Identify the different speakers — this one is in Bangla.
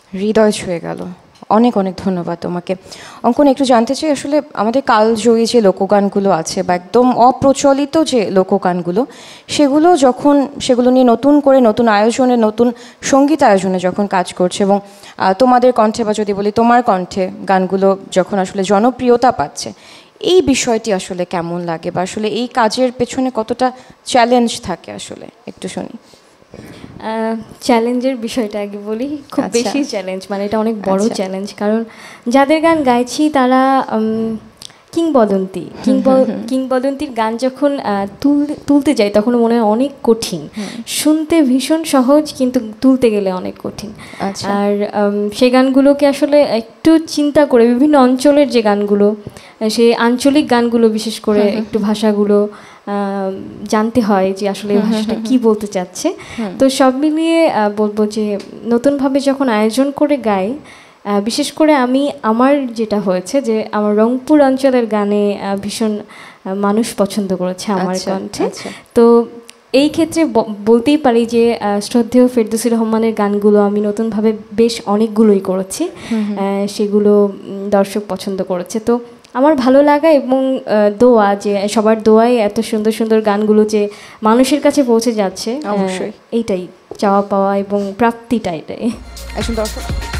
Speaker 1: হৃদয় ছুঁয়ে গেল। অনেক অনেক ধন্যবাদ তোমাকে। অঙ্কন, একটু জানতে চাই আসলে আমাদের কালজয়ী যে লোকগানগুলো আছে বা একদম অপ্রচলিত যে লোকগানগুলো, সেগুলো নিয়ে নতুন করে নতুন আয়োজনে, নতুন সঙ্গীত আয়োজনে যখন কাজ করছে এবং তোমাদের কণ্ঠে বা যদি বলি তোমার কণ্ঠে গানগুলো যখন আসলে জনপ্রিয়তা পাচ্ছে, এই বিষয়টি আসলে কেমন লাগে বা আসলে এই কাজের পেছনে কতটা চ্যালেঞ্জ থাকে আসলে একটু শুনি।
Speaker 2: চ্যালেঞ্জের বিষয়টা আগে বলি, খুব বেশি চ্যালেঞ্জ, মানে এটা অনেক বড় চ্যালেঞ্জ। কারণ যাদের গান গাইছি তারা কিংবদন্তির গান যখন তুলতে যাই তখন মনে হয় অনেক কঠিন। শুনতে ভীষণ সহজ, কিন্তু তুলতে গেলে অনেক কঠিন। আর সেই গানগুলোকে আসলে একটু চিন্তা করে বিভিন্ন অঞ্চলের যে গানগুলো, সেই আঞ্চলিক গানগুলো বিশেষ করে একটু ভাষাগুলো জানতে হয় যে আসলে এই ভাষাটা কী বলতে চাচ্ছে। তো সব মিলিয়ে বলবো যে নতুনভাবে যখন আয়োজন করে গাই, বিশেষ করে আমার যেটা হয়েছে যে আমার রংপুর অঞ্চলের গানে ভীষণ মানুষ পছন্দ করেছে আমার কণ্ঠে। তো এই ক্ষেত্রে বলতেই পারি যে শ্রদ্ধেয় ফেরদৌসী রহমানের গানগুলো আমি নতুনভাবে বেশ অনেকগুলোই করেছি, সেগুলো দর্শক পছন্দ করেছে। তো আমার ভালো লাগা এবং দোয়া যে সবার দোয়ায় এত সুন্দর সুন্দর গানগুলো যে মানুষের কাছে পৌঁছে যাচ্ছে, এইটাই চাওয়া পাওয়া এবং প্রাপ্তিটা এটাই।
Speaker 1: দর্শক